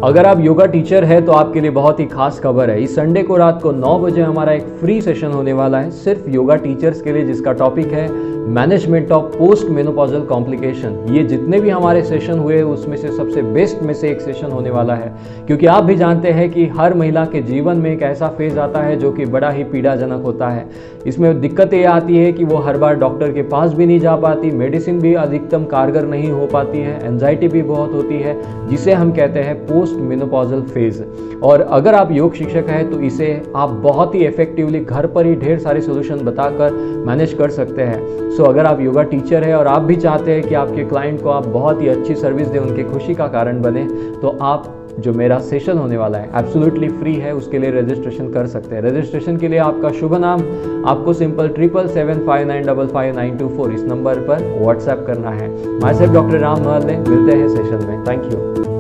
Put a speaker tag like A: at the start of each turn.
A: अगर आप योगा टीचर हैं तो आपके लिए बहुत ही खास खबर है। इस संडे को रात को 9 बजे हमारा एक फ्री सेशन होने वाला है सिर्फ योगा टीचर्स के लिए, जिसका टॉपिक है management of post menopausal complication. ये जितने भी हमारे सेशन हुए उसमें से सबसे बेस्ट में से एक सेशन होने वाला है, क्योंकि आप भी जानते हैं कि हर महिला के जीवन में एक ऐसा फेज आता है जो कि बड़ा ही पीड़ाजनक होता है। इसमें दिक्कत ये आती है कि वो हर बार डॉक्टर के पास भी नहीं जा पाती, मेडिसिन भी अधिकतम कारगर नहीं हो पाती है, एंजाइटी भी बहुत होती है, जिसे हम कहते हैं पोस्ट मेनोपॉजल फेज। और अगर आप योग शिक्षक हैं तो इसे आप बहुत ही इफेक्टिवली घर पर ही ढेर सारे सोल्यूशन बताकर मैनेज कर सकते हैं। सो अगर आप योगा टीचर हैं और आप भी चाहते हैं कि आपके क्लाइंट को आप बहुत ही अच्छी सर्विस दें, उनकी खुशी का कारण बने, तो आप जो मेरा सेशन होने वाला है एब्सोल्युटली फ्री है, उसके लिए रजिस्ट्रेशन कर सकते हैं। रजिस्ट्रेशन के लिए आपका शुभ नाम आपको सिंपल 7775955924 इस नंबर पर व्हाट्सएप करना है। माय सेल्फ डॉक्टर राम महल ने, मिलते हैं सेशन में। Thank you.